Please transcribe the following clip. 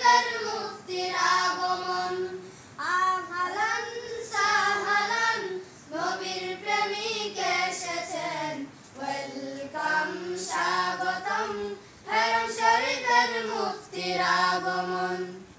শরীফের মুফতির আগমন। আহলান সাহলান নবীর প্রেমিক এসেছেন, ওয়েলকাম স্বাগতম হেরাম শরীফের মুফতির আগমন।